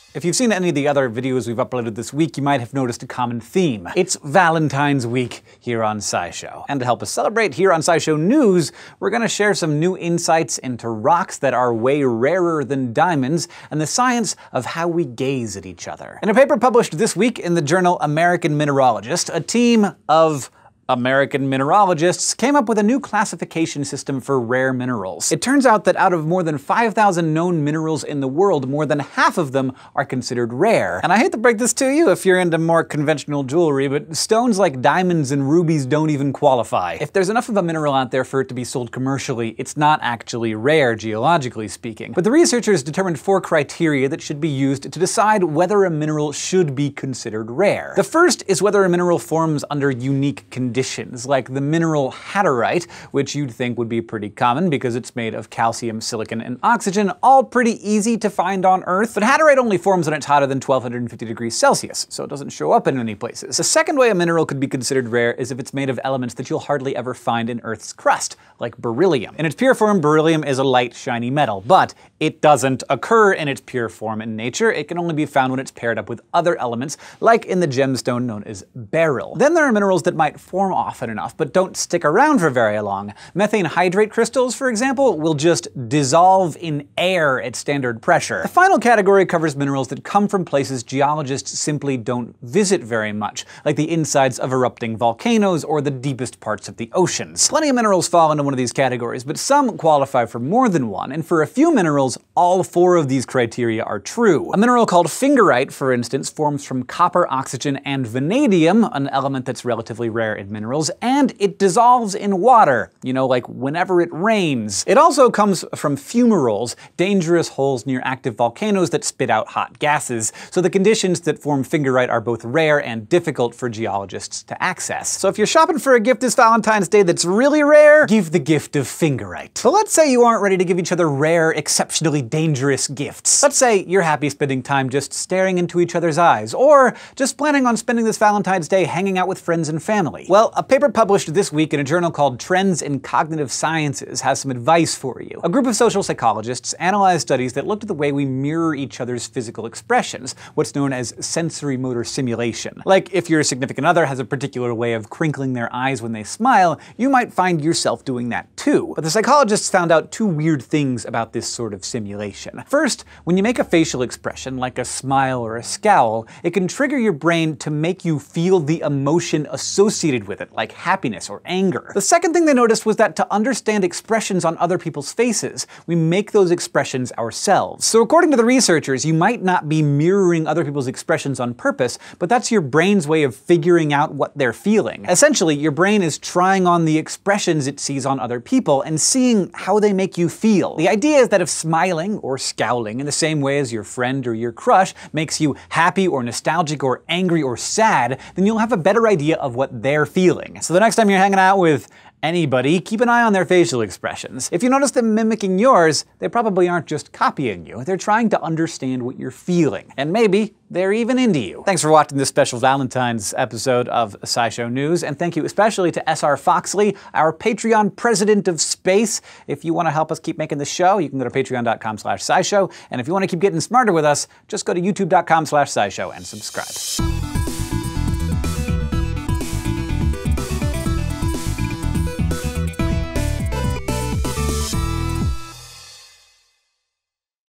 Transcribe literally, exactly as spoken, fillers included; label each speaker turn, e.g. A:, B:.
A: If you've seen any of the other videos we've uploaded this week, you might have noticed a common theme. It's Valentine's week here on SciShow. And to help us celebrate here on SciShow News, we're going to share some new insights into rocks that are way rarer than diamonds and the science of how we gaze at each other. In a paper published this week in the journal American Mineralogist, a team of American mineralogists came up with a new classification system for rare minerals. It turns out that out of more than five thousand known minerals in the world, more than half of them are considered rare. And I hate to break this to you if you're into more conventional jewelry, but stones like diamonds and rubies don't even qualify. If there's enough of a mineral out there for it to be sold commercially, it's not actually rare, geologically speaking. But the researchers determined four criteria that should be used to decide whether a mineral should be considered rare. The first is whether a mineral forms under unique conditions. Like the mineral haderite, which you'd think would be pretty common because it's made of calcium, silicon, and oxygen, all pretty easy to find on Earth. But haderite only forms when it's hotter than twelve fifty degrees Celsius, so it doesn't show up in many places. The second way a mineral could be considered rare is if it's made of elements that you'll hardly ever find in Earth's crust, like beryllium. In its pure form, beryllium is a light, shiny metal, but it doesn't occur in its pure form in nature. It can only be found when it's paired up with other elements, like in the gemstone known as beryl. Then there are minerals that might form often enough, but don't stick around for very long. Methane hydrate crystals, for example, will just dissolve in air at standard pressure. The final category covers minerals that come from places geologists simply don't visit very much, like the insides of erupting volcanoes or the deepest parts of the oceans. Plenty of minerals fall into one of these categories, but some qualify for more than one, and for a few minerals, all four of these criteria are true. A mineral called fingerite, for instance, forms from copper, oxygen, and vanadium, an element that's relatively rare in minerals, and it dissolves in water, you know, like whenever it rains. It also comes from fumaroles, dangerous holes near active volcanoes that spit out hot gases, so the conditions that form fingerite are both rare and difficult for geologists to access. So if you're shopping for a gift this Valentine's Day that's really rare, give the gift of fingerite. But let's say you aren't ready to give each other rare, exceptionally dangerous gifts. Let's say you're happy spending time just staring into each other's eyes, or just planning on spending this Valentine's Day hanging out with friends and family. Well, a paper published this week in a journal called Trends in Cognitive Sciences has some advice for you. A group of social psychologists analyzed studies that looked at the way we mirror each other's physical expressions, what's known as sensory motor simulation. Like if your significant other has a particular way of crinkling their eyes when they smile, you might find yourself doing that too. But the psychologists found out two weird things about this sort of simulation. First, when you make a facial expression, like a smile or a scowl, it can trigger your brain to make you feel the emotion associated with it, like happiness or anger. The second thing they noticed was that to understand expressions on other people's faces, we make those expressions ourselves. So according to the researchers, you might not be mirroring other people's expressions on purpose, but that's your brain's way of figuring out what they're feeling. Essentially, your brain is trying on the expressions it sees on other people and seeing how they make you feel. The idea is that if smiling or scowling in the same way as your friend or your crush makes you happy or nostalgic or angry or sad, then you'll have a better idea of what they're feeling. So the next time you're hanging out with anybody, keep an eye on their facial expressions. If you notice them mimicking yours, they probably aren't just copying you. They're trying to understand what you're feeling. And maybe they're even into you. Thanks for watching this special Valentine's episode of SciShow News, and thank you especially to S R Foxley, our Patreon president of space. If you want to help us keep making the show, you can go to patreon dot com slash scishow, and if you want to keep getting smarter with us, just go to youtube dot com slash scishow and subscribe.